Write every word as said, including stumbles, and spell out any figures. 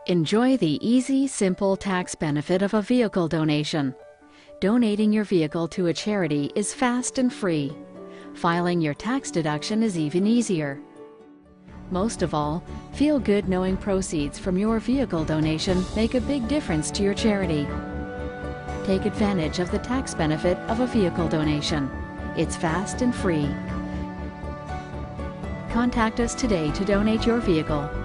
Enjoy the easy, simple tax benefit of a vehicle donation. Donating your vehicle to a charity is fast and free. Filing your tax deduction is even easier. Most of all, feel good knowing proceeds from your vehicle donation make a big difference to your charity. Take advantage of the tax benefit of a vehicle donation. It's fast and free. Contact us today to donate your vehicle.